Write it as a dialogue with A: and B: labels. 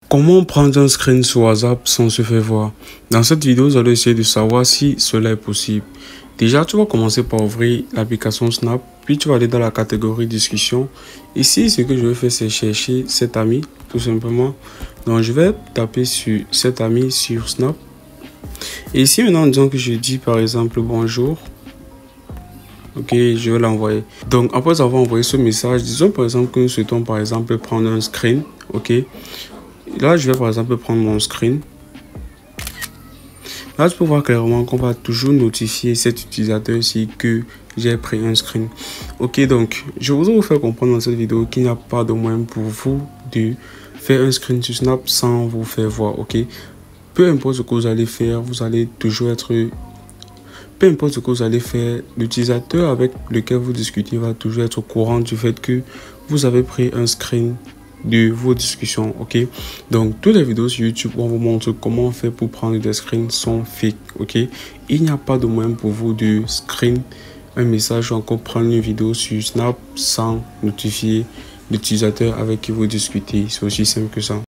A: Comment prendre un screen sur WhatsApp sans se faire voir? Dans cette vidéo, vous allez essayer de savoir si cela est possible. Déjà, tu vas commencer par ouvrir l'application Snap, puis tu vas aller dans la catégorie discussion. Ici, ce que je vais faire, c'est chercher cet ami, tout simplement. Donc, je vais taper sur cet ami sur Snap. Et ici, maintenant, disons que je dis par exemple bonjour. Ok, je vais l'envoyer. Donc, après avoir envoyé ce message, disons par exemple que nous souhaitons par exemple prendre un screen. Ok. Là, je vais par exemple prendre mon screen. Là, tu peux voir clairement qu'on va toujours notifier cet utilisateur-ci que j'ai pris un screen. Ok, donc, je voudrais vous faire comprendre dans cette vidéo qu'il n'y a pas de moyen pour vous de faire un screen sur Snap sans vous faire voir. Ok, peu importe ce que vous allez faire, vous allez toujours être... Peu importe ce que vous allez faire, l'utilisateur avec lequel vous discutez va toujours être au courant du fait que vous avez pris un screen de vos discussions. Ok, donc toutes les vidéos sur YouTube on vous montre comment on fait pour prendre des screens sont fake. Ok, il n'y a pas de moyen pour vous de screen un message ou encore prendre une vidéo sur Snap sans notifier l'utilisateur avec qui vous discutez. C'est aussi simple que ça.